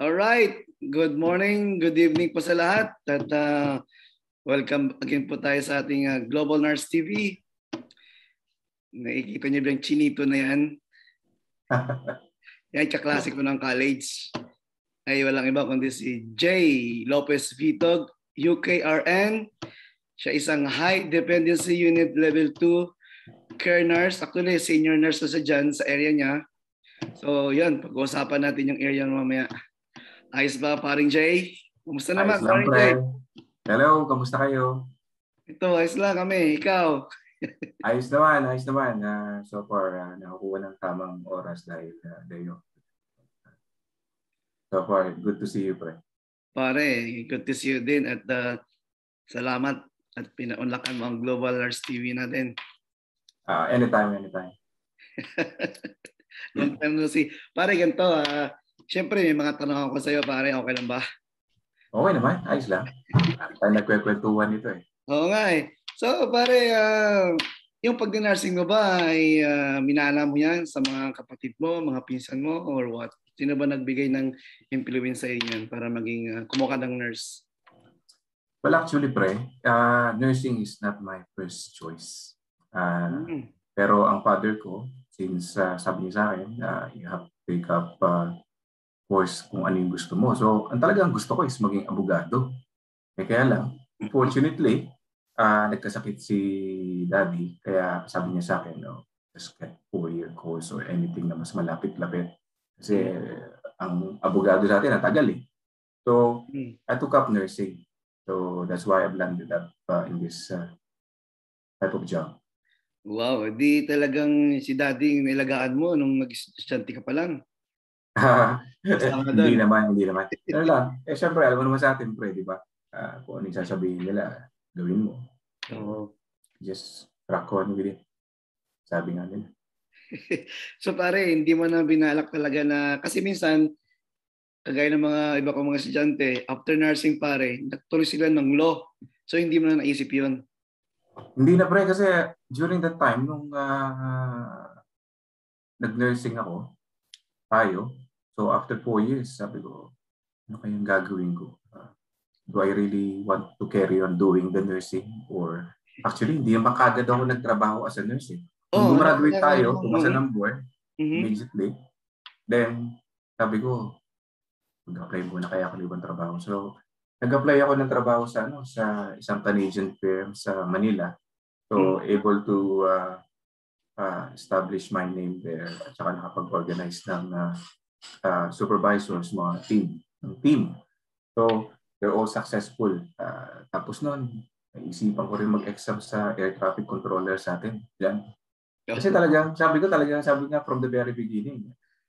Alright, good morning, good evening po sa lahat at welcome again po tayo sa ating Global Nurse TV. Nakikita niyo ba yung chinito na yan? Yan, kaklase ko ng college. Ay walang iba kundi si J. Lopez Vitug, UkRN. Siya isang high-dependency unit level 2 care nurse. Actually, senior nurse na siya dyan sa area niya. So yun, pag-uusapan natin yung area mamaya. Ayos ba, paring Jay? Kumusta naman, ayos lang, paring Jay? Hello, kamusta kayo? Ito, ayos lang kami. Ikaw? Ayos naman, ayos naman. So far, nakakuha ng tamang oras dahil dayo. So far, good to see you, pre. Pare, good to see you din. At salamat at pinaunlakan mo ang Global Nurse TV natin. Anytime, anytime. Long time no see. Pare, ganito. Siyempre, may mga tanong ako sa iyo, pare. Okay lang ba? Okay naman, ayos lang. Tayo nagkwekwentuhan ito eh. Oo nga eh. So, pare, yung pag-nursing mo ba ay minana mo yan sa mga kapatid mo, mga pinsan mo, or what? Sino ba nagbigay ng influence sa inyo para maging kumuha ng nurse? Well, actually, pre, nursing is not my first choice. Pero ang father ko, since sabi niya sa akin, you have to take up course kung ano yung gusto mo. So, ang talagang gusto ko is maging abogado. Kaya lang, unfortunately, nagkasakit si daddy. Kaya sabi niya sa akin, just get 4-year course or anything na mas malapit-lapit. Kasi ang abogado sa atin, natagal eh. So, I took up nursing. So, that's why I've landed up in this type of job. Wow, di talagang si daddy nilagaan mo nung nag-estudyante ka pa lang. Hindi naman. Ano lang, syempre, alam mo naman sa atin, pre, di ba? Kung ano yung sasabihin nila, gawin mo. So, just rock on with it. Sabi nga nila. So pare, hindi mo na binalak talaga na, kasi minsan, kagaya ng mga iba kong mga estudyante, after nursing pare, nagtuloy sila ng law. So hindi mo na naisip yun? Hindi na pre, kasi during that time, nung nag-nursing ako, so after 4 years, sabi ko, ano kayang gagawin ko? Do I really want to carry on doing the nursing? Or actually, hindi naman kagad ako nagtrabaho as a nurse. Nung gumraduate tayo, tumasa ng board, immediately, then sabi ko, mag-apply muna kaya ako ng ibang trabaho. So, nag-apply ako ng trabaho sa isang Canadian firm sa Manila. So, able to establish my name there at saka nakapag-organize ng supervisors, mga team. So, they're all successful. Tapos noon, naisipan ko rin mag-exam sa air traffic controller sa atin. Yan. Kasi talagang, sabi nga from the very beginning,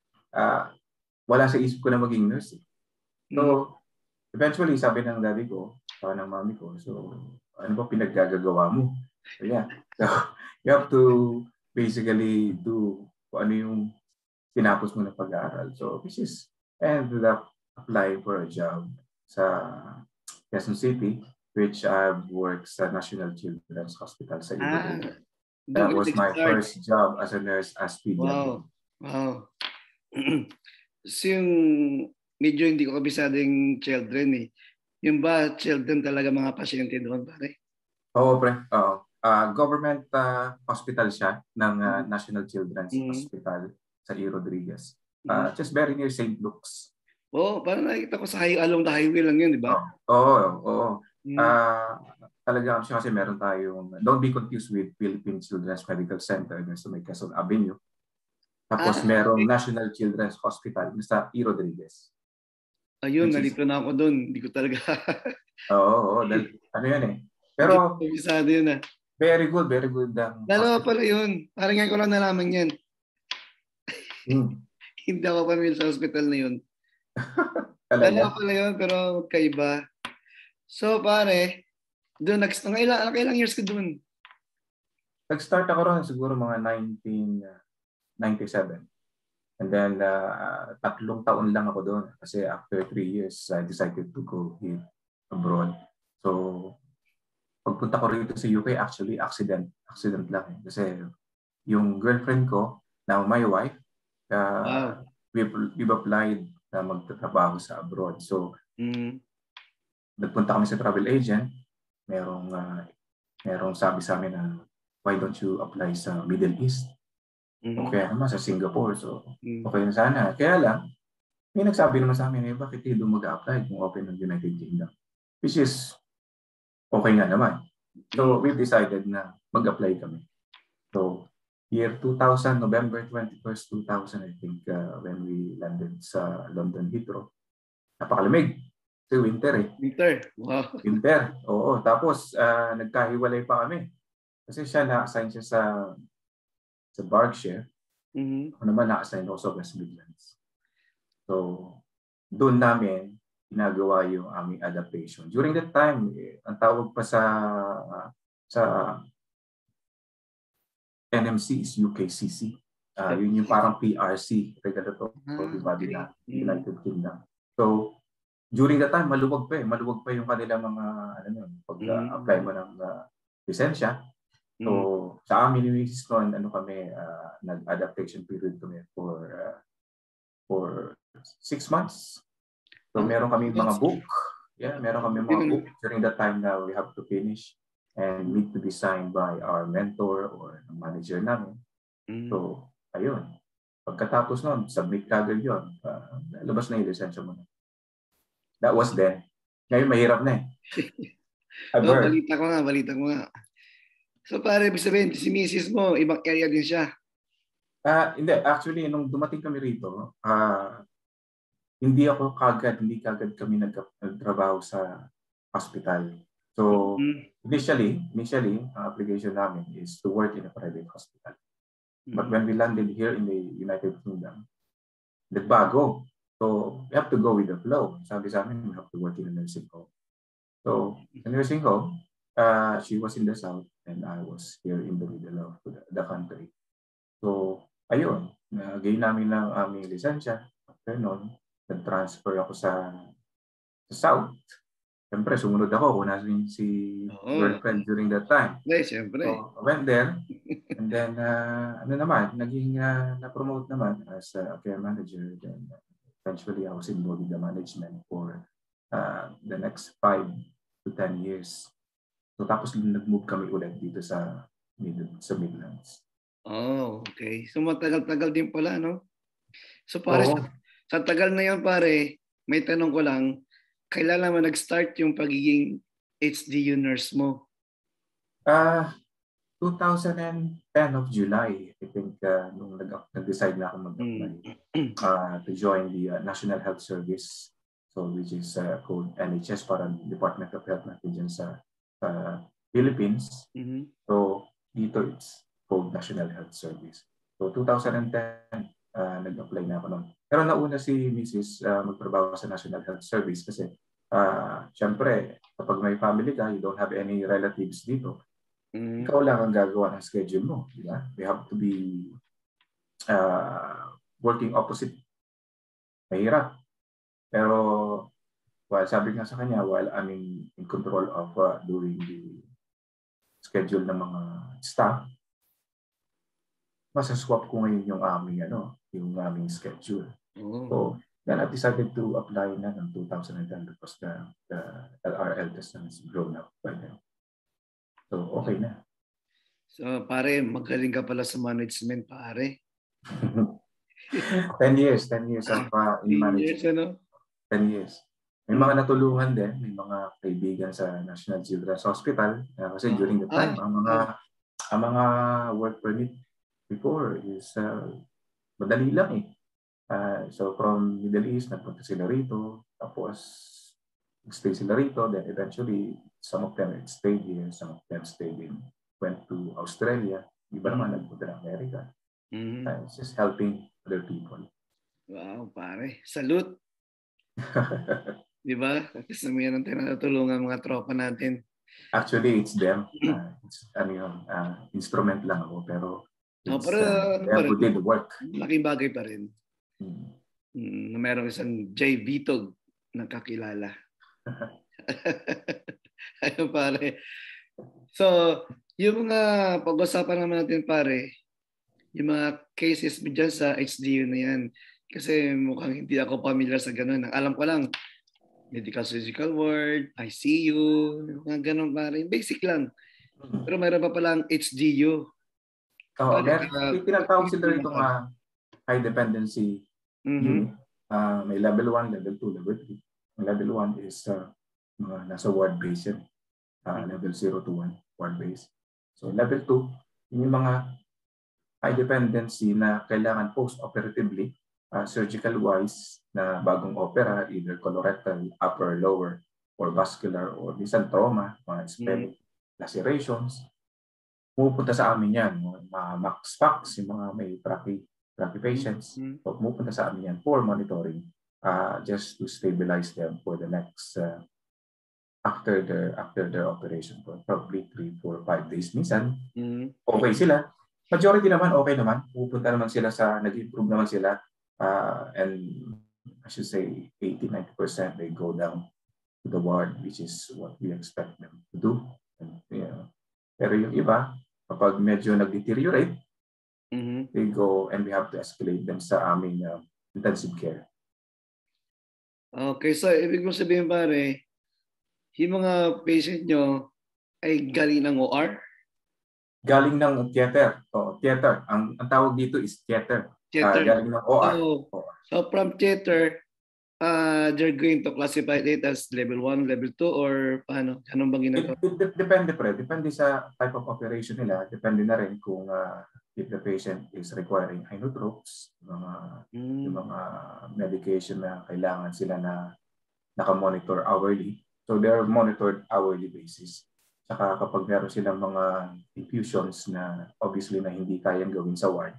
wala sa isip ko na maging nurse. So, eventually, sabi ng daddy ko, ng mami ko, so, ano ba pinaggagawa mo? So, yeah. So, you have to basically do kung ano yung tinapos mo na pag-aaral. So, which is, I ended up applying for a job sa Quezon City, which I've worked sa National Children's Hospital sa Iloilo. That was my first job as a nurse as pediatric. Wow. So yung medyo hindi ko kabisado yung children eh. Yung ba children talaga mga pasyente doon pare? Oo, pre. Oo. Government hospital siya ng National Children's Hospital sa E. Rodriguez. Just very near St. Luke's. Parang nakikita ko sa along the highway lang yun, di ba? Oo. Talaga siya kasi meron tayong, don't be confused with Philippine Children's Medical Center sa may Quezon Avenue. Tapos merong National Children's Hospital sa E. Rodriguez. Ayun, nalito na ako doon. Hindi ko talaga. Oo. Ano yan eh. Pero, yun, very good. Dalawa pala yun. Parang ngayon ko lang nalaman yan. Hindi ako pamilya sa hospital na yun. Dalawa pala yun, pero magkaiba. So pare, doon ilang years ka doon? Nag-start ako ron siguro mga 1997. And then 3 taon lang ako doon kasi after 3 years I decided to go here abroad. So pagpunta ko rito sa UK, actually accident lang kasi yung girlfriend ko, now my wife, we've applied na magtatrabaho sa abroad. So, nagpunta kami sa travel agent. Merong sabi sa amin na, why don't you apply sa Middle East? Okay naman sa Singapore. So, okay na sana. Kaya lang, may nagsabi naman sa amin, bakit hindi mag-apply kung open ng United Kingdom? Which is, okay nga naman. So, we decided na mag-apply kami. So, year 2000, November 21st, 2000, I think, when we landed sa London Heathrow. Napakalamig. Kasi winter eh. Winter? Wow. Winter, oo. Tapos, nagkahiwalay pa kami. Kasi siya na-assign siya sa Berkshire. Ako naman na-assign ako sa West Midlands. So, doon namin ginagawa yung aming adaptation. During that time, ang tawag pa sa NMC is UKCC. Yun yung parang PRC, regulatory body na United Kingdom. So, during that time, maluwag pa eh. Maluwag pa yung kanila mga, pag-apply mo ng lisensya. So, sa amin yung misis ko, nag-adaptation period kami for 6 months. So, meron kami mga book. Yeah, meron kami mga book during that time na we have to finish and need to be signed by our mentor or manager namin. So, ayun. Pagkatapos nun, submit kagad yun. Labas na yung lisensya mo. That was then. Ngayon, mahirap na eh. Balita ko nga. So, pare, ibig sabihin, si misis mo, ibang area din siya. Hindi. Actually, nung dumating kami rito, hindi kagad kami nagtrabaho sa hospital. So, initially, ang application namin is to work in a private hospital. But when we landed here in the United Kingdom, nagbago. So, we have to go with the flow. Sabi sa amin, we have to work in a nursing home. So, the nursing home, she was in the south and I was here in the middle of the country. So, ayun, gain namin ng aming lisensya. After nun, nag-transfer ako sa south. Siyempre, sumunod ako kung nasin si girlfriend during that time. Siyempre. So, I went there. And then, naging na-promote naman as a care manager. Then, eventually, I was involved in the management for the next 5 to 10 years. So, tapos nag-move kami ulit dito sa Midlands. Oh, okay. So, matagal-tagal din pala, no? So, pare, sa tagal na yan, pare, may tanong ko lang, kailan naman nag-start yung pagiging HDU nurse mo? 2010 of July, I think, nung nag-decide na ako mag-apply to join the National Health Service, so which is called NHS, parang Department of Health natin dyan sa Philippines. So, dito it's called National Health Service. So, 2010, nag-apply na ako nun. Pero nauna si Mrs. Magtrabaho sa National Health Service kasi syempre, kapag may family ka, you don't have any relatives dito, ikaw lang ang gagawa ng schedule mo. Diba? We have to be working opposite. Mahirap. Pero sabi nga sa kanya, while I'm in control of doing the schedule ng mga staff, masaswap ko ngayon yung aming schedule. So, then I decided to apply na ng 2010 because the LRL test has grown up by then. So, okay na. So, pare, magaling ka pala sa management, pare. 10 years of in management. 10 years. May mga natulungan din, may mga kaibigan sa National Children's Hospital. Kasi during the time, ang mga work permit before is madali lang eh. So from Middle East, nagpunta sila rito. Tapos, stay sila rito. Then eventually, some of them stayed here. Some of them went to Australia. Iba naman nagpunta ng America. It's just helping other people. Wow, pare. Salute! Diba? Kasi may tinatulungan mga tropa natin. Actually, it's them. Instrument lang ako. Pero who did the work. Laking bagay pa rin. Na merong isang Vitug na kakilala. Ayun, pare. So, yung mga pag-usapan naman natin, pare, yung mga cases dyan sa HDU na yan, Kasi mukhang hindi ako familiar sa ganun. Ang alam ko lang, medical surgical ward, ICU, mga ganun pare. Basic lang. Pero mayroon pa palang HDU. Oo, tinatawag sila rito nga high dependency unit. May level 1, level 2, level 3. Ang level 1 is mga nasa ward base yan. Level 0 to 1, ward base. So level 2, yung mga high dependency na kailangan post-operatively, surgical-wise na bagong opera, either colorectal, upper, lower, or vascular, or minsan trauma, mga ischemic lacerations. Pumupunta sa amin yan, mga MAX-PAX, yung mga may trachea patients. So, pumupunta sa amin yan for monitoring, just to stabilize them for the next, after their operation, probably 3, 4, 5 days. Minsan, okay sila. Majority naman, okay naman. Pupunta naman sila nag-improve naman sila. And I should say 80-90% they go down to the ward, which is what we expect them to do. And, pero yung iba, kapag medyo nag-deteriorate, they go and we have to escalate them sa aming intensive care. Okay, so ibig mo sabihin pare, yung mga patient nyo ay galing ng OR? Galing ng theater. Theater. Ang tawag dito is theater. Galing ng OR. So from theater, they're going to classify it as level 1, level 2, or paano? Anong bang ginagawa? Depende pre. Depende sa type of operation nila. Depende na rin kung if the patient is requiring inotropes, yung mga medication na kailangan sila na nakamonitor hourly. So they're monitored hourly basis. Saka kapag meron silang mga infusions na obviously na hindi kayang gawin sa ward,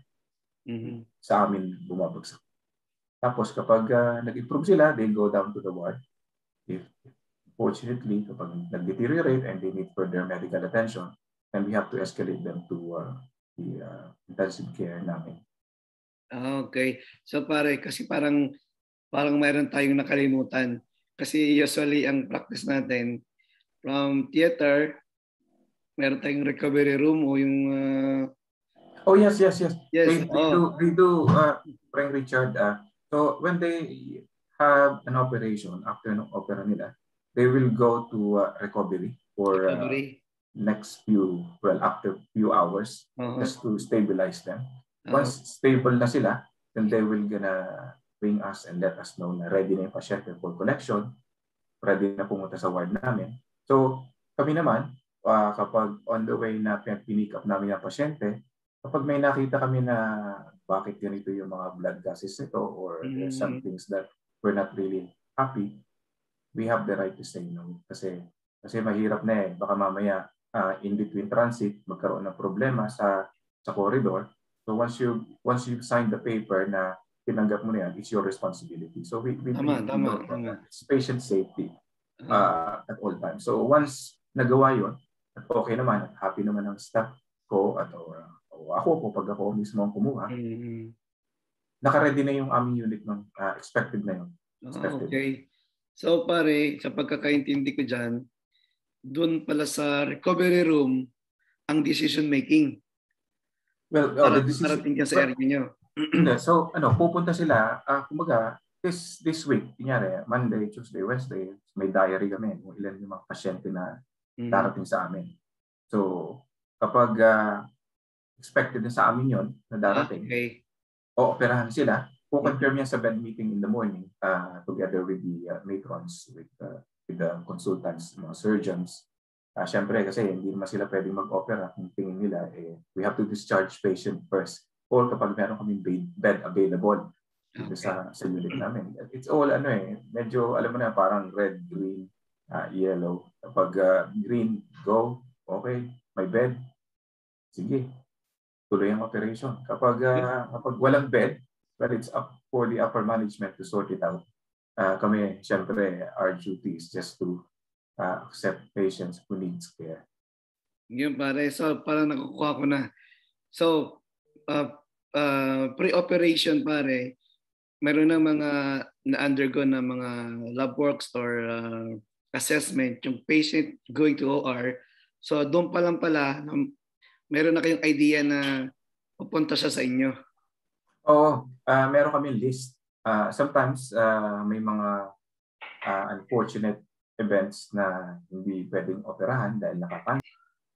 sa amin bumabagsak. Tapos kapag nag-improve sila, they go down to the ward. If fortunately, kapag nag-deteriorate and they need further medical attention, then we have to escalate them to the intensive care namin. Okay. So pare, kasi parang mayroon tayong nakalimutan. Kasi usually ang practice natin, from theater, meron tayong recovery room o yung... Oh, yes. They do, Frank Richard. So when they have an operation, after ng opera nila, they will go to recovery for next after few hours, just to stabilize them. Once stable na sila, then they will gonna bring us and let us know na ready na yung pasyente for collection, ready na pumunta sa ward namin. So kami naman, kapag on the way na pinick up namin ang pasyente, kapag may nakita kami na bakit ganito yung mga blood gases nito or there's some things that we're not really happy, we have the right to say no. Kasi mahirap na baka mamaya in between transit magkaroon ng problema sa corridor. So once you sign the paper na tinanggap mo na yan, it's your responsibility. So we tama. It's patient safety at all times. So once nagawa yun, at okay naman, at happy naman ang staff ko at ako pag ako mismo ang kumuha, naka-ready na yung aming unit ng expected na yun. Okay. So pare, sa pagkakaintindi ko dyan, doon pala sa recovery room, ang decision making. Well, the decision... Parating dyan sa area nyo. So, pupunta sila, kumbaga, this week, kunyari, Monday, Tuesday, Wednesday, may diary kami kung ilan yung mga pasyente na darating sa amin. So, kapag expected na sa amin yon na darating, o-operahan sila, po-confirm yan sa bed meeting in the morning together with the matrons, with the consultants, mga surgeons. Siyempre, kasi hindi naman sila pwedeng mag-opera kung tingin nila, we have to discharge patient first. Or kapag meron kaming bed available dito sa unit namin. It's all medyo alam mo na parang red, green, yellow. Kapag green, go, okay, may bed, sige, tuloy ang operation. Kapag walang bed, but it's up for the upper management to sort it out. Kami, syempre, our duty is just to accept patients who needs care. Yun pare, so parang nakukuha ko na. So, pre-operation pare, meron na mga na-undergo na mga lab works or assessment yung patient going to OR. So doon pa lang pala, meron na kayong idea na pupunta siya sa inyo. Oo, meron kami list sometimes may mga unfortunate events na hindi pwedeng operahan dahil nakakancel.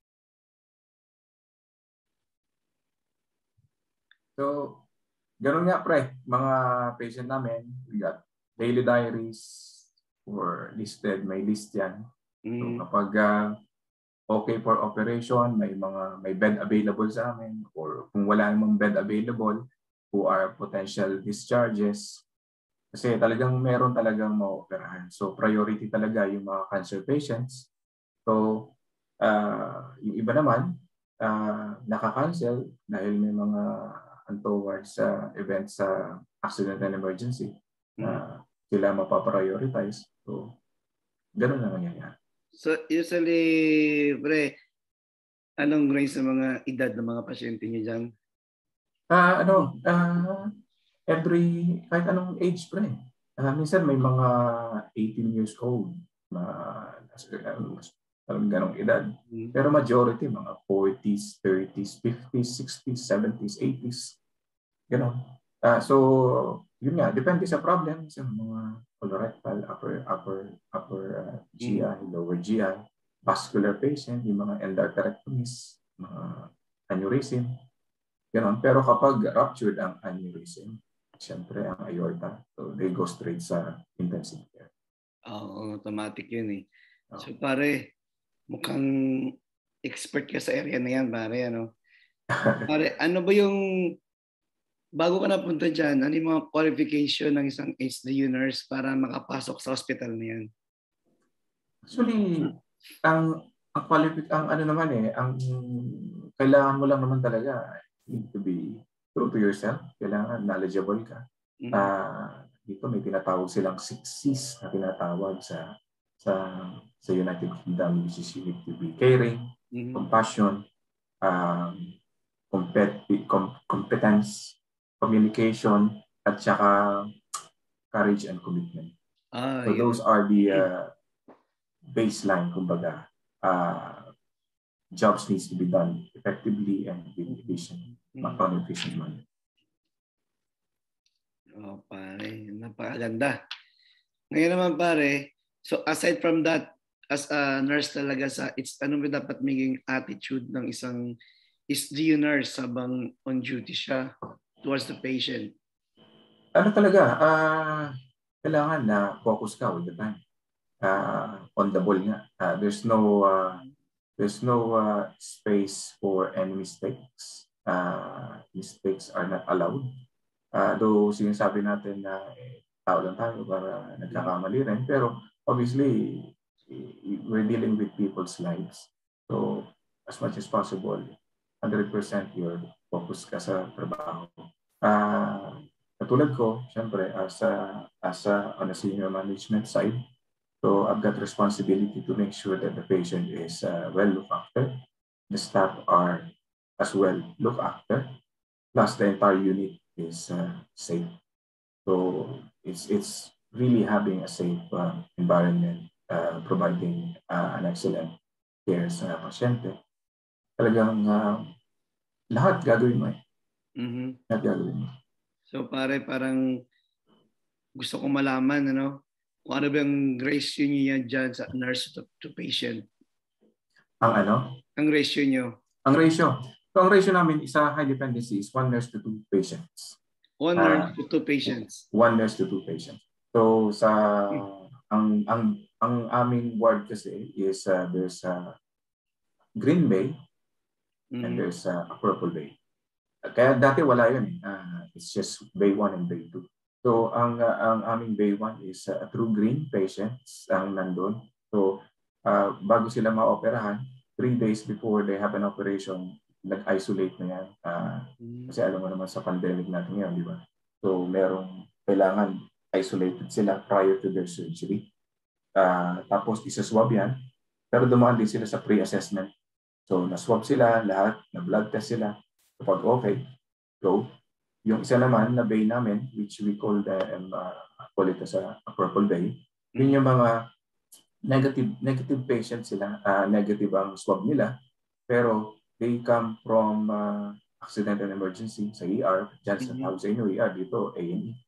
So, gano'n nga pre, mga patient namin, we got daily diaries or listed, may list yan. So kapag okay for operation, may bed available sa amin, or kung wala namang bed available, who are potential discharges. Kasi talagang meron talagang ma-operahan. So priority talaga yung mga cancer patients. So yung iba naman, naka-cancel dahil may mga untoward events sa accident and emergency. Sila mapaprioritize. So, gano'n na nangyayari. So, usually, pre, anong range sa mga edad ng mga pasyente niyo dyan? Kahit anong age, pre. Minsan may mga 18 years old na ganong edad. Pero majority, mga 40s, 30s, 50s, 60s, 70s, 80s. Ganon. So, yun nga, depende sa problem sa mga colorectal, upper GI, lower GI, vascular patient, yung mga endarterectomies, mga aneurysm. Ganon. Pero kapag ruptured ang aneurysm, siyempre ang aorta, so they go straight sa intensive care. Automatic yun eh. So pare, mukhang expert ka sa area na yan, pare, ano? Pare, ano ba yung, bago ka napunta dyan, ano yung mga qualification ng isang HDU nurse para makapasok sa hospital na yan? Actually, ang kailangan mo lang naman talaga, you need to be true to yourself. Kailangan knowledgeable ka. Dito may tinatawag silang 6 C's na tinatawag sa United Kingdom, which is you need to be caring, compassion, competence, communication, at saka courage and commitment. So those are the baseline, kumbaga. Jobs needs to be done effectively and with efficient manner. Pare, napakaganda. Ngayon naman pare, so aside from that, as a nurse talaga ano ba dapat maging attitude ng isang SDU nurse habang on duty siya towards the patient? Ano talaga, kailangan na focus ka all the time. On the ball nga. There's no space for any mistakes. Mistakes are not allowed. Though sinasabi natin na tao lang tayo para nagkakamali rin, pero obviously we're dealing with people's lives. So as much as possible, 100% your focus ka sa trabaho. Katulad ko, syempre, as on a senior management side, so I've got responsibility to make sure that the patient is well looked after. The staff are as well looked after. Plus the entire unit is safe. So it's really having a safe environment, providing an excellent care sa pasyente. Talagang lahat gagawin mo eh. Lahat gagawin mo. So pare, parang gusto kong malaman, kung ano ba yung ratio niyo yan dyan sa nurse to patient? Ang ano? Ang ratio niyo. Ang ratio. So ang ratio namin sa high dependency is 1 nurse to 2 patients. 1 nurse to 2 patients. 1 nurse to 2 patients. So ang aming ward kasi is there's Green Bay and there's a Purple Bay. Kaya dati wala yun. It's just Bay 1 and Bay 2. So ang aming Bay 1 is true green patients ang nandun. So bago sila ma-operahan, 3 days before they have an operation, nag-isolate na yan. Kasi alam mo naman sa pandemic natin ngayon, di ba? So merong kailangan isolated sila prior to their surgery. Tapos isa-swab yan. Pero dumaan din sila sa pre-assessment. So na-swab sila lahat, na-blood test sila. Kapag okay, go. Yung isa naman na bay namin, which we call call it as a Purple Bay, yun yung mga negative patients sila, negative ang swab nila, pero they come from accident and emergency sa ER, dyan sa tawag sa inyo ER, dito A&E.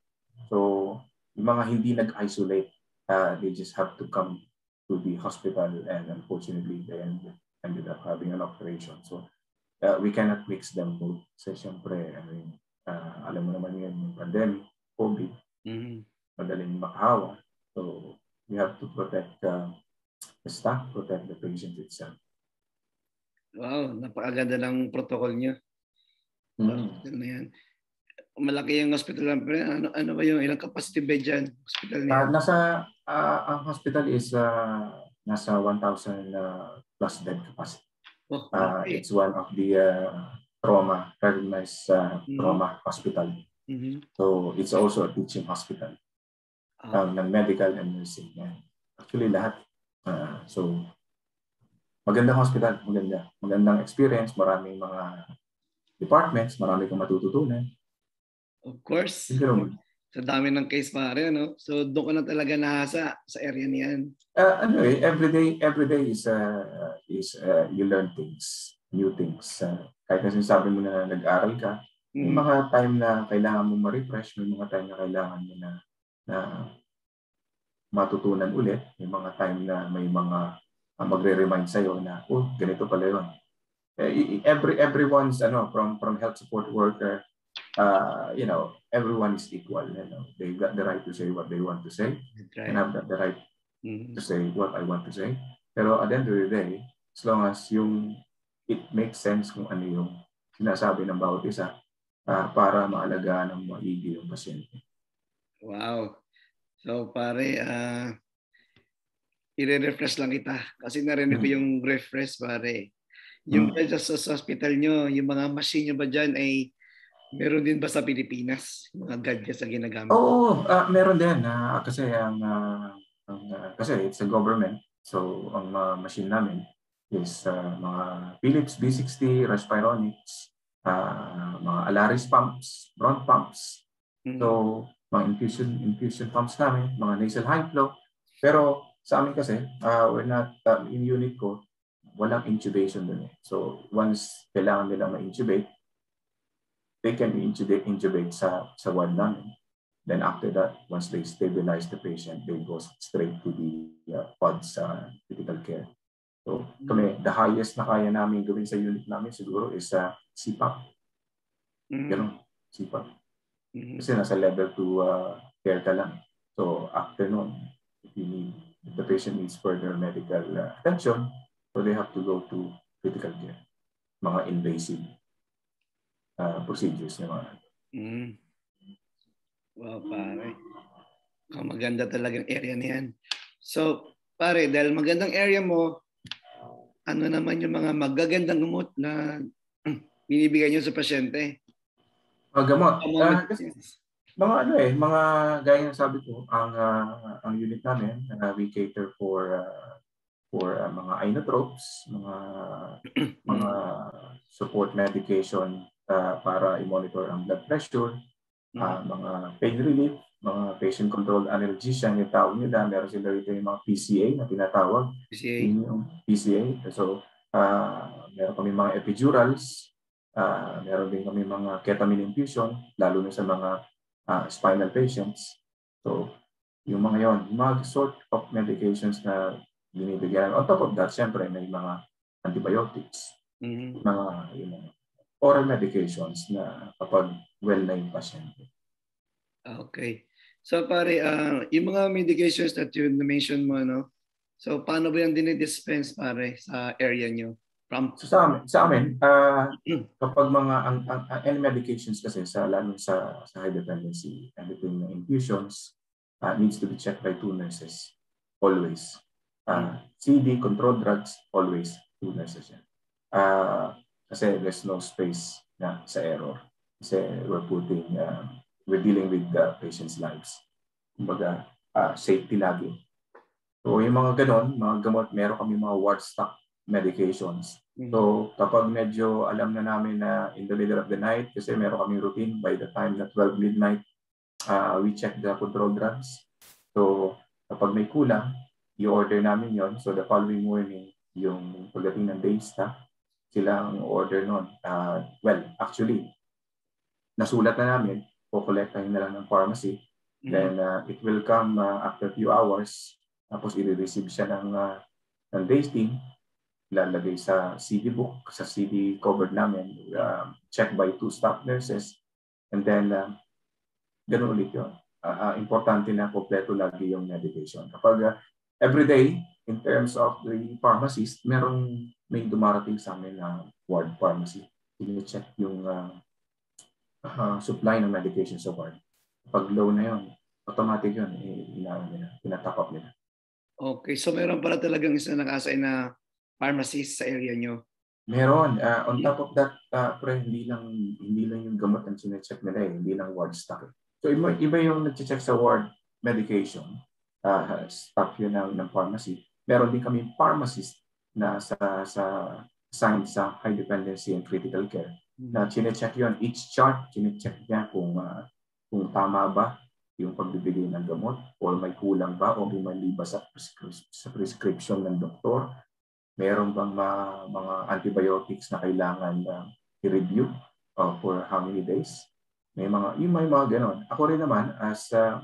So, yung mga hindi nag-isolate, they just have to come to the hospital, and unfortunately, they ended up having an operation. So, we cannot mix them both. Kasi syempre, alam mo naman yun, yung pandemic, COVID, madaling makahawa. So, we have to protect the staff, protect the patient itself. Wow, napakaganda ng protocol niyo. Hospital na yan. Malaki yung hospital. Ano ba yung ilang capacity bed dyan? Hospital niya? Ang hospital is nasa 1,000 plus bed capacity. Okay. It's one of the recognized trauma hospital. So it's also a teaching hospital ng medical and nursing. Actually lahat. So magandang hospital, magandang experience, maraming mga departments, marami kang matututunan. Of course. Sa dami ng case pare, no? So doon ka na talaga nahasa sa area niyan. Every day is you learn things, new things. Kahit na sinasabi mo na nag-aral ka, may mga time na kailangan mo ma-refresh, may mga time na kailangan mo na matutunan ulit, may mga time na may mga magre-remind sa'yo na, ganito pala yun. Everyone's from health support worker, everyone is equal. They've got the right to say what they want to say, and I've got the right to say what I want to say. Pero at the end of the day, as long as it makes sense kung ano yung sinasabi ng bawat isa para maalagaan ng maigi yung pasyente. Wow. So pare, i-refresh lang kita kasi narinig ko yung refresh pare. Yung sa hospital nyo, yung mga machine nyo ba dyan ay meron din ba sa Pilipinas? Mga gadgets na ginagamit? Oo, meron din. Kasi kasi it's a government. So, ang machine namin is mga Philips B60, Respironics, mga Alaris pumps, bronch pumps. So, mga infusion pumps namin, mga nasal high flow. Pero sa amin kasi, we're not, in unit ko, walang intubation dun eh. So, once kailangan nila ma-intubate, they can be intubate sa ward namin. Then after that, once they stabilize the patient, they go straight to the pods critical care. So kami, the highest na kaya namin gawin sa unit namin siguro is CPAP. CPAP. Kasi nasa level 2 care ka lang. So after nun, if the patient needs further medical attention, so they have to go to critical care. Mga invasive procedures na mga. Wow, pare. Maganda talagang area na yan. So, pare, dahil magandang area mo, ano naman yung mga magagandang gamot na binibigay nyo sa pasyente? Gamot? Mga gaya ng sabi ko, ang unit namin, we cater for mga inotropes, mga support medication para i-monitor ang blood pressure, mga pain relief, mga patient-controlled analgesia, yung tawag nila. Meron sila rito yung mga PCA na tinatawag. Yung PCA. So, meron kami mga epidurals, meron din kami mga ketamine infusion, lalo na sa mga spinal patients. So, yung mga yon, mga sort of medications na binibigyan. On top of that, syempre, may mga antibiotics, mga oral medications na kapag well na yung pasyente. Okay. So pare, yung mga medications that you mentioned mo, no? So paano ba yan dinidispense pare sa area nyo? So sa amin, kapag mga any medications kasi lalo sa high dependency, anything infusions needs to be checked by 2 nurses always. CD controlled drugs always 2 nurses yan. Kasi there's no space sa error. Kasi we're dealing with the patient's lives. Kumbaga, safety lagi. So yung mga ganon, mga gamot, meron kami mga ward stock medications. So kapag medyo alam na namin na in the middle of the night, kasi meron kami routine by the time na 12 midnight, we check the control drugs. So kapag may kulang, i-order namin yon. So the following morning, yung pagdating ng day staff, sila ang order nun. Well, actually, nasulat na namin, kukolektahin na lang ng pharmacy. Then it will come after a few hours. Tapos i-receive siya ng days team. Ilalagay sa CD book, sa CD covered namin. Checked by 2 staff nurses. And then, ganun ulit yun. Importante na kompleto lagi yung medication. Kapag everyday, in terms of the pharmacist, may dumarating sa amin na ward pharmacy. Check yung supply ng medication sa ward. Pag low na yun, automatic yun, tinatap up nila. Okay, so meron pala talagang isa naka-assign na pharmacist sa area nyo? Meron. On top of that, hindi lang yung gamot ang sinecheck nila hindi lang ward stock. So iba yung nag-check sa ward medication, stock yun ng pharmacy. Meron din kami pharmacist na assigned sa high-dependency and critical care na sinecheck yun. Each chart, sinecheck niya kung tama ba yung pagbibigay ng gamot or may kulang ba o may mali ba sa prescription ng doktor. Meron bang mga antibiotics na kailangan i-review for how many days? May mga ganon. Ako rin naman as a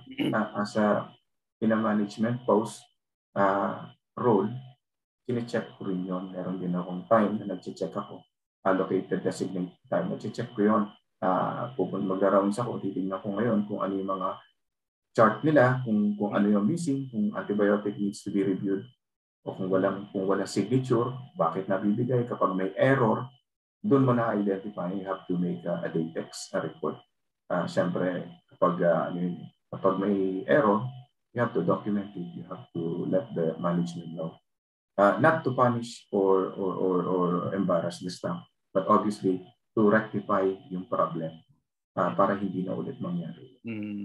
in a management post role, kine-check ko rin yun. Meron din akong time na nag-check ako. Allocated designated time. Nag-check ko yun. Mag-rounds ako. Titignan ko ngayon kung ano yung mga chart nila, kung ano yung missing, kung antibiotic needs to be reviewed, o kung walang signature, bakit nabibigay. Kapag may error, doon mo na-identify, you have to make a DATEX report. Siyempre, kapag may error, you have to document it. You have to let the management know. Not to punish or embarrass the staff, but obviously to rectify yung problem para hindi na ulit mangyari.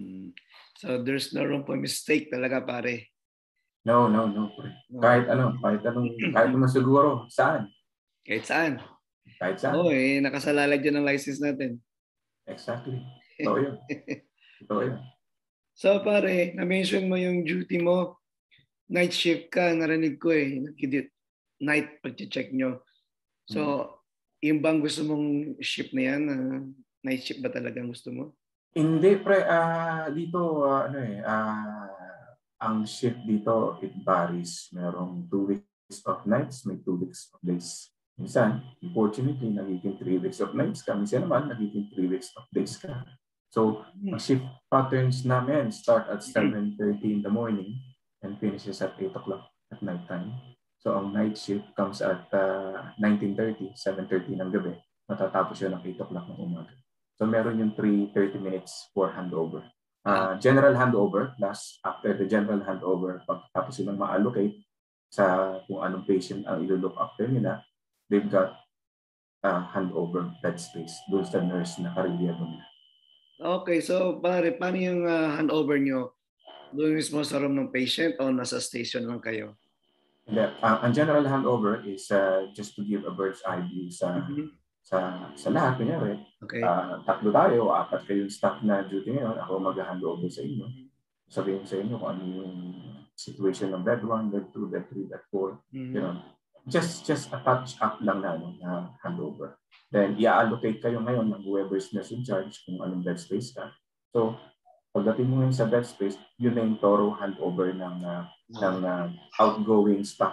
So there's no room for mistake talaga, pare. No. Kahit naman siguro, saan? Kahit saan. Kahit saan. Oo, nakasalalay dyan ang license natin. Exactly. Ito yun. So pare, na-mention mo yung duty mo. Night shift ka, narinig ko night pag-check nyo. So, yung bang gusto mong shift na yan? Night shift ba talagang gusto mo? Hindi, pre. Dito, ang shift dito, it varies. Merong 2 weeks of nights, may 2 weeks of days. Minsan, unfortunately, nagiging 3 weeks of nights ka. Minsan naman, nagiging 3 weeks of days ka. So, ang shift patterns namin start at 7:30 in the morning and finishes at 8 o'clock at night time. So, ang night shift comes at 19:30, 7:30 ng gabi. Matatapos yun ng 8 o'clock ng umaga. So, meron yung 30 minutes for handover. General handover, plus after the general handover, pagkatapos silang ma-allocate sa kung anong patient ang ilo-look after nila, they've got handover bed space doon sa nurse na karelyado nila. Okay, so pare, paano yung handover nyo? Doon mismo sa room ng patient o nasa station lang kayo? Ang general handover is just to give a bird's eye view sa lahat. Kunyari, okay. 3 tayo, 4 kayong staff na duty ngayon, ako mag-handover sa inyo. Sabihin sa inyo kung ano yung situation ng bed 1, bed 2, bed 3, bed 4. Just a touch up lang na handover. Then, i-allocate kayo ngayon ng whoever's nurse in charge kung anong bed space ka. So, pagdating mo ngayon sa bed space, yun na yung thorough handover ng outgoing staff.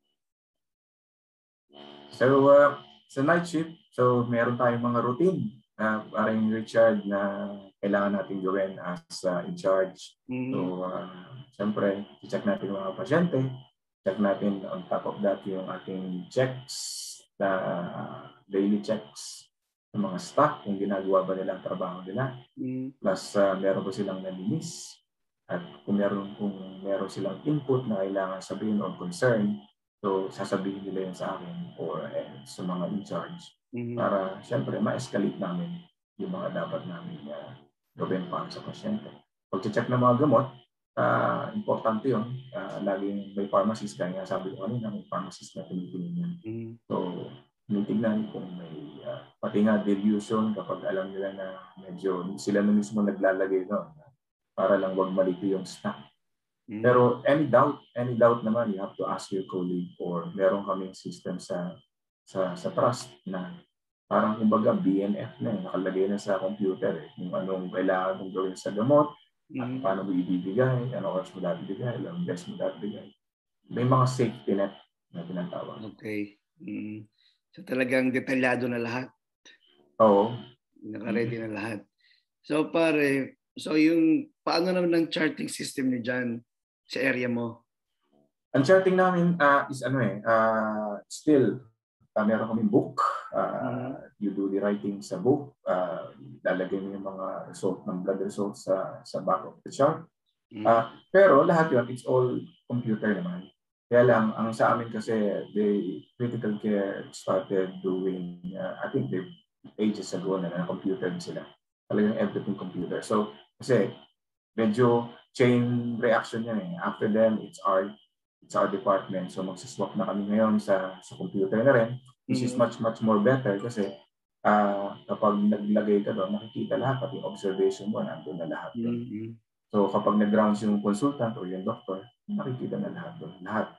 So, sa night shift, so meron tayong mga routine parang Richard na kailangan natin gawin as in charge. So, siyempre, i-check natin yung mga pasyente. Check natin on top of that yung ating checks, daily checks ng mga staff, kung ginagawa ba nila ang trabaho nila. Plus, meron ba silang nalinis. At kung meron silang input na kailangan sabihin or concern, so sasabihin nila yun sa akin or sa mga in charge. Para siyempre ma-escalate namin yung mga dapat namin gawin para sa pasyente. Pag-check ng mga gamot, importante yun. Laging may pharmacist, kaya sabi ko kanina, may pharmacist na tinitingin yan. So, tinitingnan kung may pati nga delusion kapag alam nila na medyo sila na mismo naglalagay doon para lang wag malito yung staff. Pero any doubt naman, you have to ask your colleague or meron kaming system sa trust na parang kumbaga BNF na nakalagay na sa computer kung anong kailangan mong gawin sa gamot, Paano mo ibibigay, ano oras mo dapat bigay, ilang beses mo dapat bigay. May mga safety net na tinatawag. Okay. So talagang detalyado na lahat. Oo. Naka-ready na lahat. So pare, so yung paano naman ang charting system niyo dyan sa area mo? Ang charting namin is still meron kami book. You do the writing sa book. Lalagay mo yung mga result ng blood results sa back of the chart. Pero lahat yun, it's all computer naman. Kaya lang, ang sa amin kasi, the critical care started doing, I think they ages ago na computer sila. Talagang everything computer. So, kasi medyo chain reaction yan eh. After them, it's our department. So, magsiswap na kami ngayon sa computer na rin, which is much more better kasi kapag naglagay ka doon, nakikita lahat, pati observation mo, nandun na lahat doon. So kapag nag-rounds yung consultant o yung doctor, makikita na lahat doon. Lahat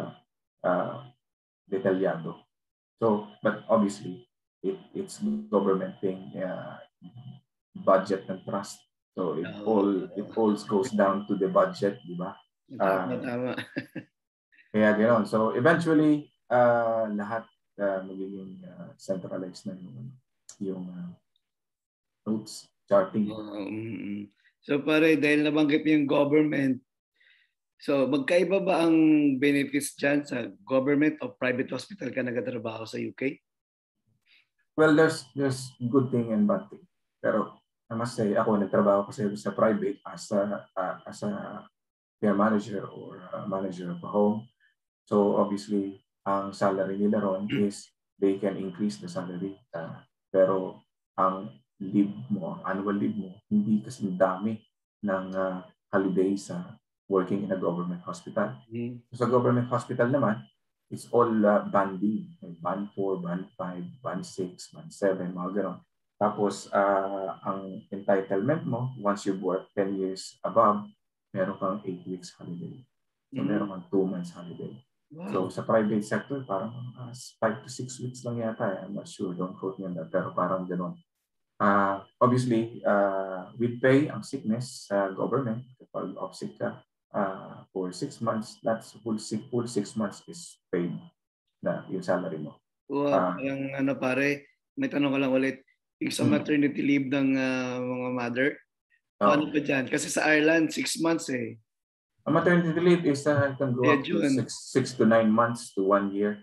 detalyado. So, but obviously, it's government thing, budget and trust. So it all goes down to the budget, di ba? Tama. Kaya ganoon. So eventually, lahat magiging centralized na yung notes, charting. So pare, dahil nabanggit mo yung government, so magkaiba ba ang benefits dyan sa government o private hospital ka nagtatrabaho sa UK? Well, there's good thing and bad thing. Pero I must say, ako nagtrabaho kasi sa private as a care manager or manager of a home. So obviously, ang salary nila ron is they can increase the salary. Pero ang leave mo, annual leave mo, hindi kasi dami ng holiday sa working in a government hospital. So, sa government hospital naman, it's all banding. Band 4, band 5, band 6, band 7, mga gano'n. Tapos, ang entitlement mo, once you've worked 10 years above, meron kang 8 weeks holiday. So, meron kang 2 months holiday. Wow. So, sa private sector, parang 5 to 6 weeks lang yata. I'm not sure. Don't quote me on that. Pero parang gano'n. Obviously, with pay ang sickness sa government, kapag off-sick ka for 6 months, that's full 6 months is paid na yung salary mo. Yung pare, may tanong ko lang ulit. Yung sa maternity leave ng mga mother, paano pa dyan? Kasi sa Ireland, 6 months eh. Ang maternity leave is can go up to 6 to 9 months to 1 year.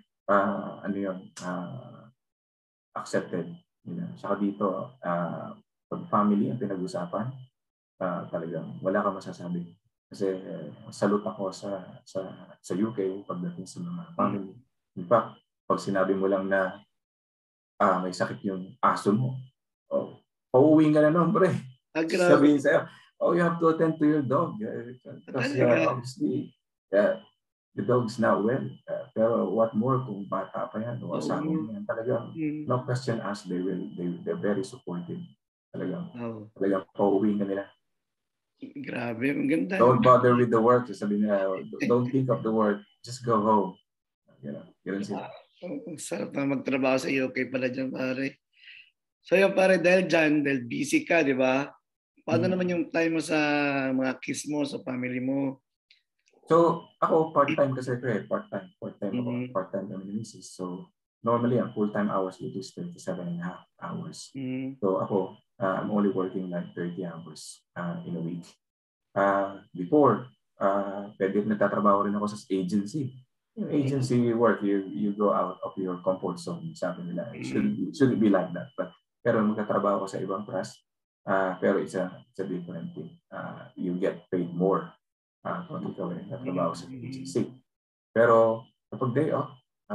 Accepted. Saka dito, pag family ang pinag-usapan, talagang wala ka masasabi. Kasi salute ako sa UK pagdating sa mga family. In fact, pag sinabi mo lang na may sakit yung aso mo, pauwiin ka na nun, pre. Sabihin sa'yo, you have to attend to your dog. Because obviously, the dog's not well. Pero what more kung bata pa yan o asawa mo yan. Talagang no question asked, they're very supportive. Talagang pauwiin ka nila. Grabe, ang ganda. Don't bother with the work. Sabi nila, don't think of the work. Just go home. Ganun sila. Sarap na magtrabaho sa UK pala dyan, pare. So yung pare, dahil busy ka, di ba? Paano naman yung time mo sa mga kids mo, sa family mo? So, ako part-time kasi ito eh. Part-time ako. Part-time kami ni Mrs. So, normally, ang full-time hours dito is 37.5 hours. So, ako, I'm only working like 30 hours in a week. Before, pwede nagtatrabaho rin ako sa agency. Yung agency work, you go out of your comfort zone. Sabi nila, it should be like that. Pero magtatrabaho ko sa ibang trust, pero it's a different thing. You get paid more kung ikaw rin nagtatrabaho sa agency. Pero kapag day off,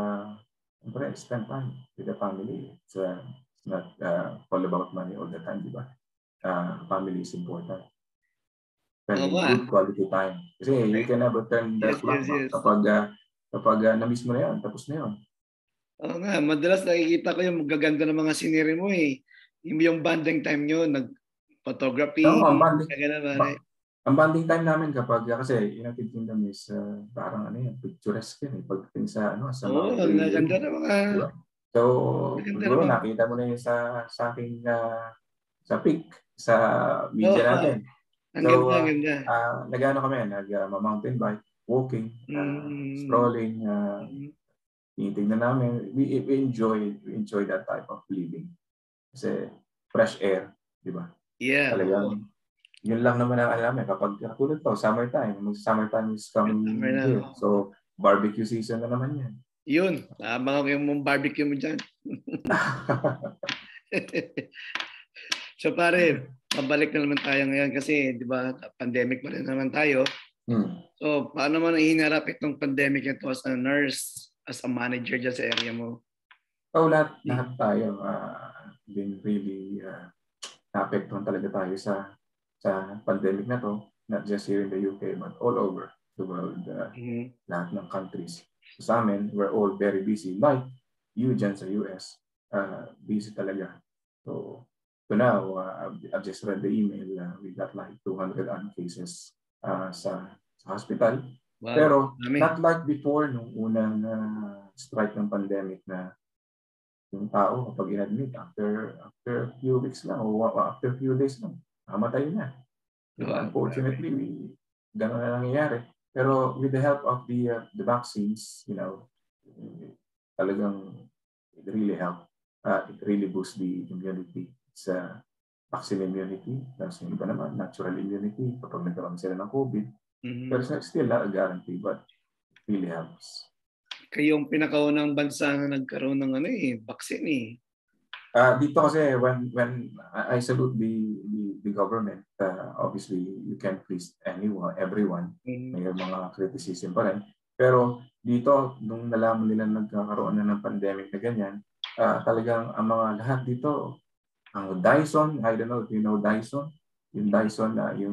spend time with the family. It's not all about money all the time, di ba? Family is important. Spending good quality time. Kasi you can never turn the clock kapag na-miss mo na yan, tapos na yun. Oo nga, madalas nakikita ko yung magaganda ng mga siniri mo eh. Yung banding time nyo, nag-photography. Ang banding time namin kapag, kasi United Kingdom is parang picturesque yan eh. Pagdating sa mga ganda ng mga... Diba? So, siguro nakita mo na yun sa aking sa peak, sa media natin. Ang So, ganda, ang ganda. nag-ano kami, nag-mountain bike, walking, strolling, tinitingnan namin. We enjoy that type of living. Kasi fresh air, di ba? Yeah. Talagang, yun lang naman ang alam eh. Kapag katulad to, summertime is coming here. So, barbecue season na naman yan. Yun, abangan ko yung barbecue mo dyan. So pare, pabalik na naman tayo ngayon kasi di ba pandemic pa rin naman tayo. So paano mo nang hinarap itong pandemic ito as a nurse, as a manager dyan sa area mo? Lahat tayo been really naapektuhan talaga tayo sa pandemic na to, not just here in the UK but all over the world, lahat ng countries. So, sa amin, we're all very busy. Like you dyan sa US, busy talaga. So now, I've just read the email. We got like 200 cases sa hospital. Wow. Pero not like before, nung unang strike ng pandemic na yung tao kapag in-admit after a few weeks lang o after a few days lang, mamatay na. Diba? Unfortunately, gano'n na nangyayari. Pero with the help of the vaccines, talagang it really helped. It really boosts the immunity. Sa vaccine immunity, tapos yung iba naman, natural immunity kapag nagkaroon sila ng COVID. Pero it's still not a guarantee, but it really helps. Kayong pinakaunang bansa na nagkaroon ng vaccine eh. Dito kasi when I salute the government, obviously you can't please everyone. May mga criticism pa rin. Pero dito, nung nalaman nila nagkakaroon na ng pandemic na ganyan, talagang ang mga lahat dito, ang Dyson, I don't know if you know Dyson, yung Dyson na yung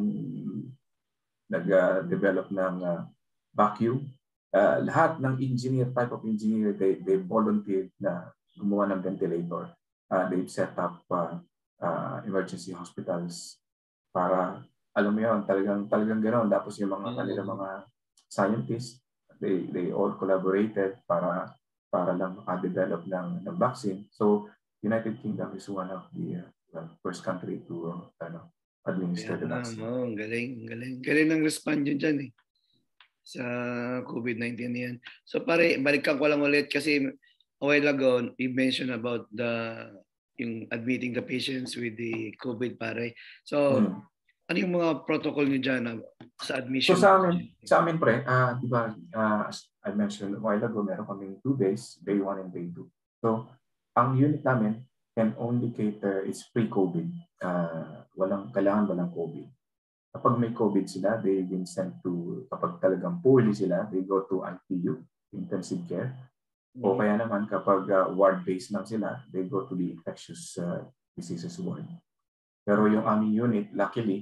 nag-develop ng vacuum. Lahat ng type of engineer, they volunteered na gumawa ng ventilator. They've set up emergency hospitals para, alam mo yun, talagang gano'n. Tapos yung mga scientists, they all collaborated para lang makadevelop ng vaccine. So, United Kingdom is one of the first country to administer the vaccine. Galing ng respond yun dyan eh. Sa COVID-19 yan. So pare, balikan ko lang ulit kasi a while ago, you mentioned about yung admitting the patients with the COVID pare. So, ano yung mga protocol nyo dyan sa admission? So sa amin pre, di ba, as I mentioned a while ago, meron kaming 2 days, day 1 and day 2. So, ang unit namin can only cater, it's pre-COVID. Kailangan walang COVID. Kapag may COVID sila, they've been sent to, kapag talagang poorly sila, they go to ICU, intensive care. O kaya naman kapag ward-based lang sila, they go to the infectious diseases ward. Pero yung aming unit, luckily,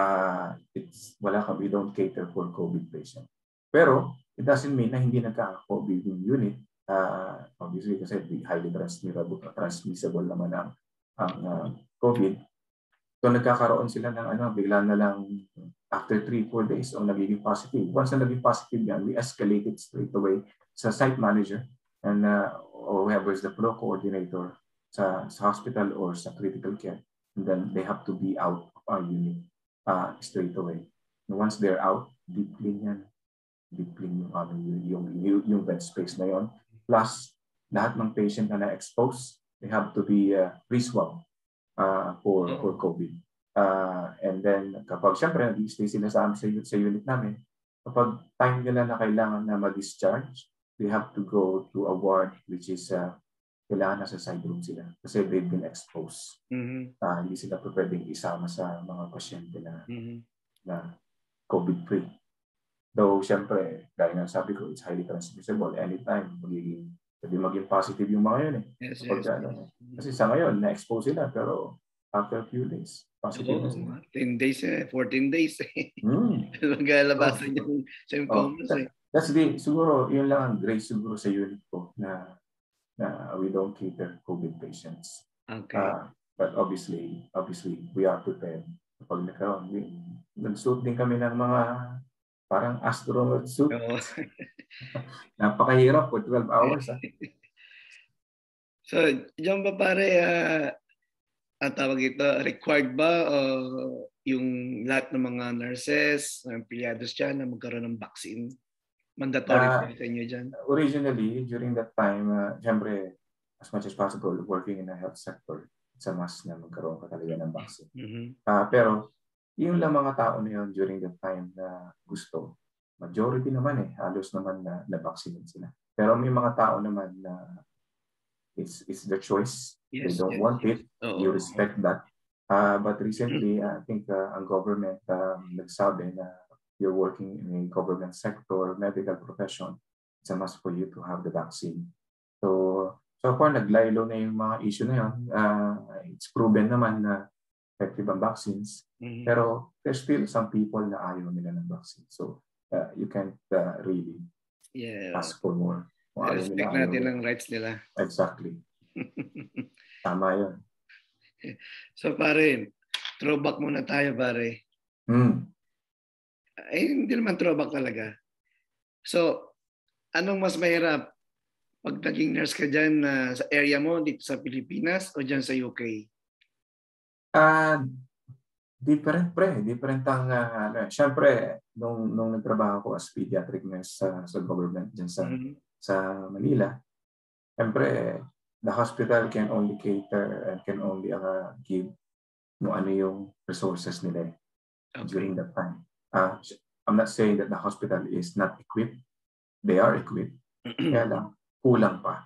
we don't cater for COVID patient. Pero it doesn't mean na hindi nagka-COVID yung unit. Obviously, kasi highly transmissible naman ang COVID. So nagkakaroon sila ng bigla na lang after 3-4 days o nagiging positive. Once na naging positive yan, we escalate it straight away sa site manager and whoever is the flow coordinator sa hospital or sa critical care. And then they have to be out of our unit straight away. And once they're out, deep clean yan. Deep clean yung bed space na yon. Plus, lahat ng patient na na-expose, they have to be re-swab for COVID. And then, kapag syempre, nag-stay sila sa unit namin, kapag time nila na kailangan na ma-discharge, they have to go to a ward which is kailangan nasa side room sila kasi they've been exposed. Hindi sila pwedeng isama sa mga pasyente na COVID-free. Though, syempre, gaya nga sabi ko, it's highly transmissible. Anytime, pwede maging positive yung mga yun eh. Yes. Kasi sa ngayon, na-expose sila, pero after a few days, positive na sila. 10 days 14 days eh. Magalabasan yung symptoms eh. Siguro, yun lang ang grace siguro sa unit ko na we don't cater COVID patients. Okay. But obviously, we are prepared. Kapag nag-suit din kami ng mga parang astronaut suit. Napakahirap for 12 hours. So, diyan ba pare, ang tawag ito, required ba yung lahat ng mga nurses, empleyados dyan na magkaroon ng vaccine? Mandatory pa sa inyo dyan? Originally, during that time, syempre, as much as possible, working in the health sector, it's a must na magkaroon ka talaga ng vaccine. Pero, yung lang mga tao na yun during that time na gusto, majority naman halos naman na vaccine sila. Pero may mga tao naman na it's their choice. They don't want it. You respect that. But recently, I think ang government nagsabi na you're working in a government sector, medical profession, it's a must for you to have the vaccine. So far, naglaylo na yung mga issue na yun. It's proven naman na effective ang vaccines. Pero there's still some people na ayaw nila ng vaccine. So you can't really ask for more. Respect natin ang rights nila. Exactly. Tama yun. So pare, throwback muna tayo pare. Hindi naman throwback talaga. So, anong mas mahirap? Pag naging nurse ka dyan sa area mo, dito sa Pilipinas o dyan sa UK? Different pre. Different ang, syempre, nung nagtrabaho ko as pediatric nurse sa government dyan sa Manila, syempre, the hospital can only cater and can only give no ano yung resources nila during that time. I'm not saying that the hospital is not equipped. They are equipped. Kaya lang, kulang pa.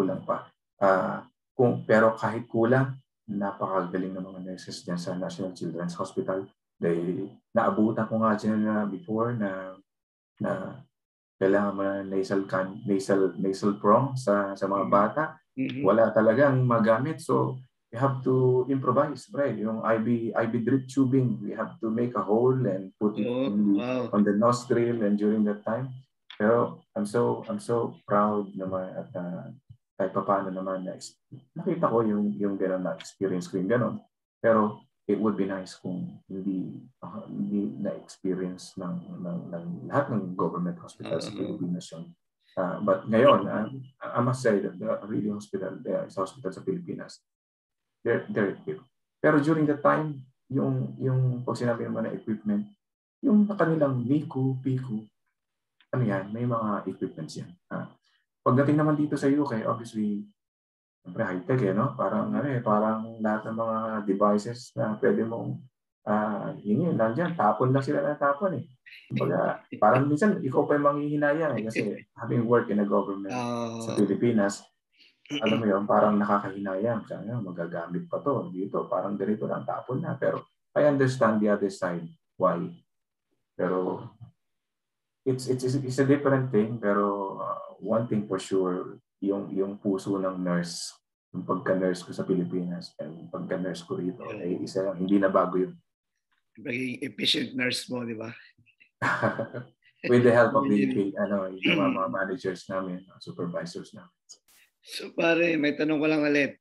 Pero kahit kulang, napakagaling ng mga nurses dyan sa National Children's Hospital. Naabutan ko nga dyan before na kailangan mo na nasal prong sa mga bata. Wala talagang magamit. So, we have to improvise, right? Yung IV drip tubing, we have to make a hole and put it on the nostril and during that time. Pero I'm so proud naman at kahit paano naman na nakita ko yung gano'n na experience ko yung gano'n. Pero it would be nice kung hindi na-experience ng lahat ng government hospitals sa Pilipinas yun. But ngayon, I must say that the really hospital sa Pilipinas, they're equipped. Pero during that time, yung pag sinabi naman na equipment, yung kanilang NICU, PICU, ano yan, may mga equipments yan. Pagdating naman dito sa UK, obviously, siyempre high-tech no? Parang lahat ng mga devices na pwede mong yun, nandyan, tapon lang sila na tapon parang minsan, ikaw pa yung manghihinayang kasi having work in a government sa Pilipinas, alam mo yun, parang nakakahinayang. Sana magagamit pa to dito. Parang ganito lang, tapon na. Pero I understand the other side. Why? Pero it's a different thing. Pero one thing for sure, yung puso ng nurse, yung pagka-nurse ko sa Pilipinas and pagka-nurse ko rito, isa lang, hindi na bago yun. Maging efficient nurse mo, di ba? With the help of yung mga managers namin, supervisors namin. So pare, may tanong ko lang ulit.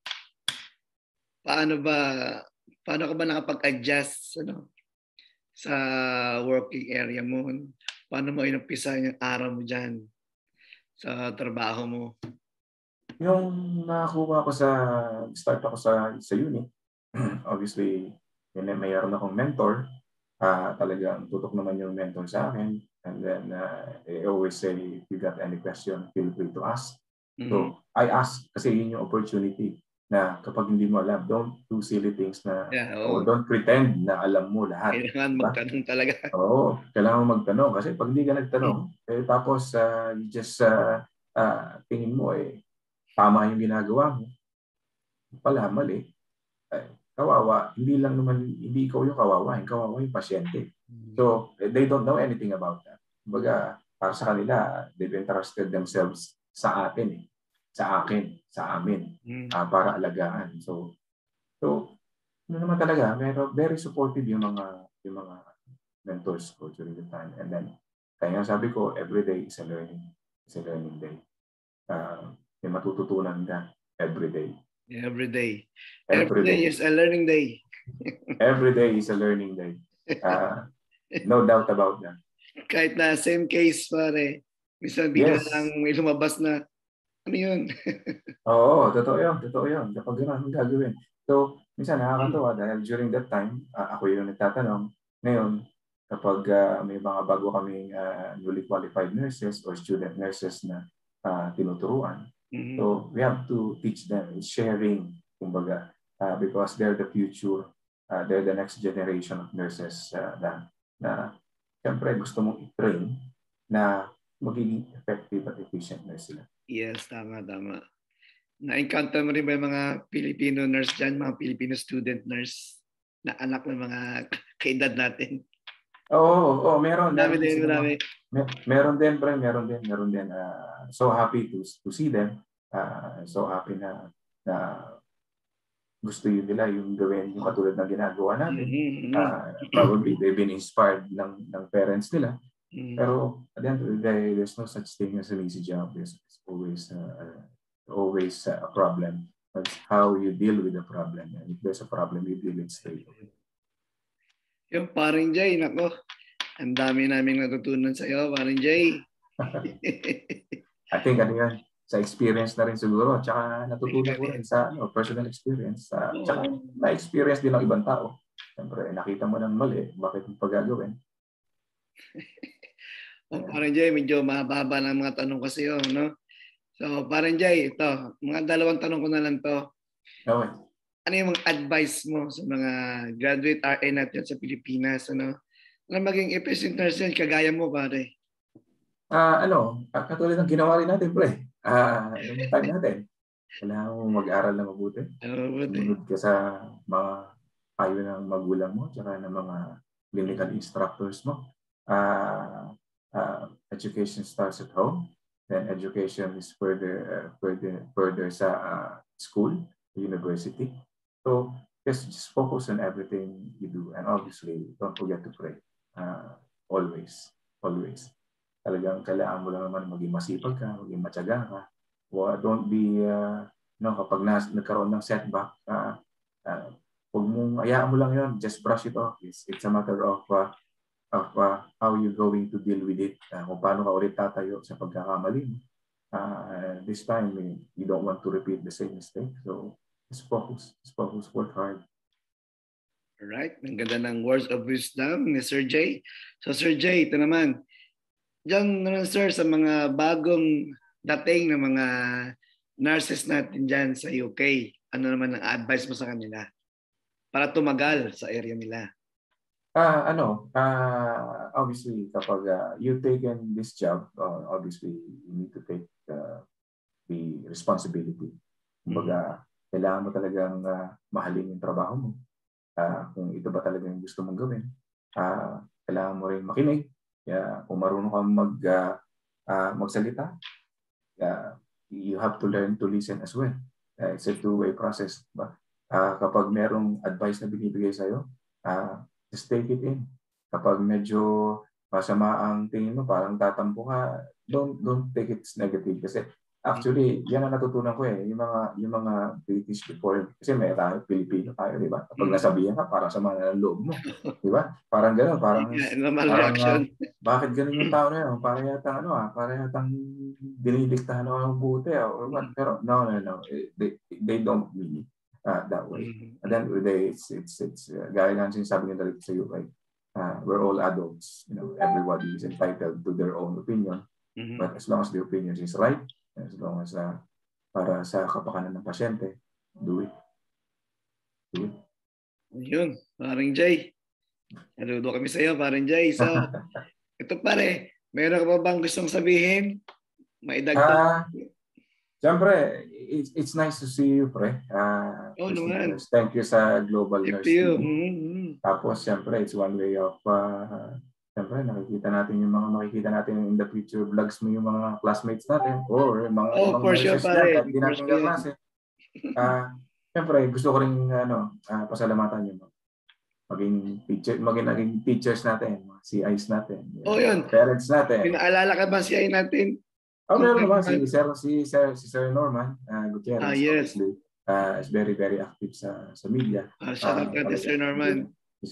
Paano ka ba nakapag-adjust sa working area mo? Paano mo inumpisa yung araw mo dyan sa trabaho mo? Yung nakakuha ko start ako sa uni, obviously, mayroon akong mentor. Talagang tutok naman yung mentor sa akin. And then, I always say, if you got any question, feel free to ask. So, I ask kasi yun yung opportunity na kapag hindi mo alam, don't do silly things or don't pretend na alam mo lahat. Kailangan magtanong talaga. Oo, kailangan magtanong kasi pag hindi ka nagtanong, tapos you just tingin mo tama yung ginagawa mo, pala mali. Kawawa, hindi ikaw yung kawawa, yung pasyente. So, they don't know anything about that. Kumbaga, para sa kanila, they've entrusted themselves sa atin sa amin, para alagaan. So, ano naman talaga, very supportive yung mga mentors ko during the time. And then, kaya nga sabi ko, every day is a learning day. May matututunan ka every day. Every day is a learning day. Every day is a learning day. No doubt about that. Kahit na same case pare, minsan bigla lang may lumabas na ano yun? Oo, totoo yun. Kapag gano'n, ang gagawin. So, minsan nakakatawa dahil during that time, ako yung nagtatanong, Ngayon, kapag may mga bago kaming newly qualified nurses or student nurses na tinuturuan, so we have to teach them in sharing, kumbaga, because they're the future, they're the next generation of nurses na siyempre gusto mong i-train na magiging effective at efficient nurse sila. Yes, tama. Na-encounter mo rin ba yung mga Filipino nurse dyan, mga Filipino student nurse na anak ng mga kaedad natin? Oo, meron. Marami. Meron din, pre, meron din. So happy to see them. So happy na gusto yun nila yung gawin yung katulad ng ginagawa natin. Probably they've been inspired ng parents nila. Pero at the end of the day, there's no such thing as an easy job. There's always a problem. That's how you deal with the problem. And if there's a problem, you deal it straight away. Yung paring Jay, nako, ang dami naming natutunan sa iyo, paring Jay. I think yan, sa experience na rin siguro, tsaka natutunan ko rin sa personal experience. Tsaka na-experience din ng ibang tao. Siyempre, nakita mo ng mali, bakit mo pagagawin? Paring Jay, medyo mahaba ng mga tanong ko sa iyo, no? So, paring Jay, ito, mga dalawang tanong ko na lang to. Okay. Ano yung mga advice mo sa mga graduate RN natin sa Pilipinas? Ano maging efficient nurse yan, kagaya mo, pare? Katulad ng ginawa rin natin, pre. Yung time natin. Kailangan mo mag-aral na mabuti. Sumunod ka sa mga payo ng magulang mo, tsaka ng mga clinical instructors mo. Education starts at home. Then education is further sa school, university. So just focus on everything you do, and obviously don't forget to pray. Always. Talagang kailangan mo lang naman maging masipag ka, maging matyaga ka. Don't be kapag nagkaroon ng setback, huwag mong hayaan mo lang yun. Just brush it off. It's a matter of how you're going to deal with it. Kung paano ka ulit tatayo sa pagkakamali mo. This time, you don't want to repeat the same mistake. So, just focus, work hard. Alright, ang ganda ng words of wisdom ni Sir Jay. So Sir Jay, ito naman. Diyan naman sir, sa mga bagong dating na mga nurses natin dyan sa UK, ano naman ang advice mo sa kanila para tumagal sa area nila? Obviously, kapag you've taken this job, obviously, you need to take the responsibility. Kumbaga, kailangan mo talagang mahalin yung trabaho mo. Kung ito ba talaga yung gusto mong gawin. Kailangan mo rin makinig. Kung marunong kang magsalita, you have to learn to listen as well. It's a two-way process. Kapag merong advice na binibigay sa'yo, just take it in. Kapag medyo masama ang tingin mo, parang tatampo ka, don't take it negative. Kasi actually, yan ang natutunan ko yung mga British before. Kasi may tayo, Pilipino tayo, di ba? Kapag nasabihan ka, parang sama na ng loob mo. Di ba? Parang gano'n, parang bakit gano'n yung tao na yun? Parang yatang dinidiktahan ako ng buti or what. Pero no. They don't mean it that way. And then it's gaya nga sinasabi nila sa UK, we're all adults. Everybody is entitled to their own opinion. But as long as the opinion is right, as long as para sa kapakanan ng pasyente, do it. Yun, paring Jay. Naludo kami sa iyo, paring Jay. So, ito pare, meron ka pa bang gustong sabihin? Maidagdag. Siyempre, it's nice to see you, pre. Naman. Thank you sa Global Nurse TV. Tapos, siyempre, it's one way of siyempre, makikita natin in the future vlogs mo yung mga classmates natin or mga nurses na hindi natin kaklase. Siyempre, gusto ko rin pasalamatan yung maging teachers natin, mga CIs natin, yun. parents natin. Pinaalala ka ba CI natin? Meron naman si Sir Norman Gutierrez. Yes. Obviously, is very, very active sa media. Shout out ka to Sir Norman.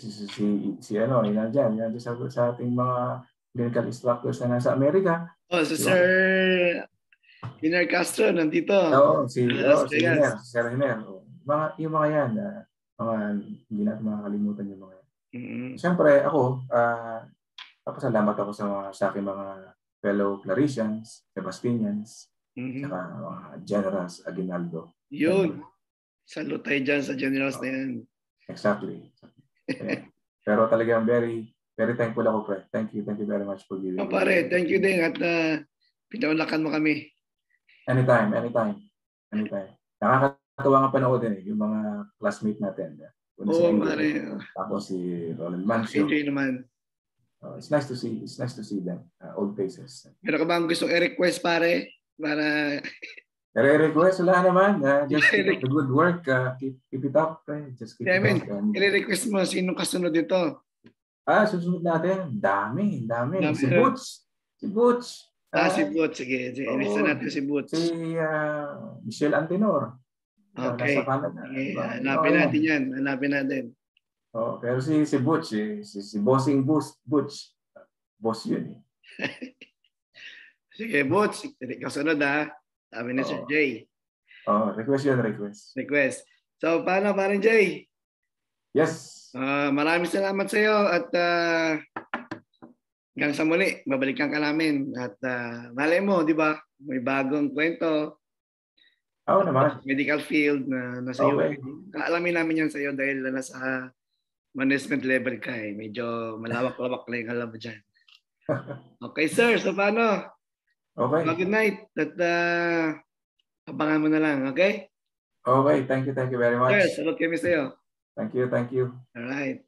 Yan sa ating mga clinical instructors na nasa Amerika. Si Sir Hiner Castro nandito. Si Sir Hiner. Yung mga yan, hindi natin makakalimutan yung mga yan. Siyempre, ako, papasalamat ako sa aking mga fellow Claricians, Sebastinians, saka mga Generals Aguinaldo. Yun. Salute tayo dyan sa Generals na yan. Exactly. Yeah. Pero talagang very, very thankful ako, pre. Thank you very much for giving me. Pare, thank you din at pinaulakan mo kami. Anytime. Nakakatawa nga panoodin yung mga classmate natin. Pare. Tapos si Roland Mancio. Enjoy naman. It's nice to see them, old faces. Meron ka bang gustong i-request, pare? Para... I-request, wala naman. Just keep up the good work. Keep it up. Just keep it up. I-request mo, sinong kasunod dito? Susunod natin. Dami. Si Butch. Si Butch. Sige. Ilista natin si Butch. Si Michelle Antenor. Okay. Hanapin natin. Pero si Butch, si Bossing Butch. Boss yun. Sige, Butch. Kasunod sabi na si Jay. Request. So, paano, parang Jay? Yes. Maraming salamat sa iyo at hanggang sa muli, babalikan ka namin. At malay mo, di ba? May bagong kwento. Oo naman. Medical field na nasa iyo. Alamin namin yan sa iyo dahil nasa management level ka eh. Medyo malawak-lawak lang yung alam mo dyan. Okay, sir. So, paano? Okay. Good night. At abangan mo na lang, okay? Okay. Thank you very much. Sir, salute kami sa iyo. Thank you. All right.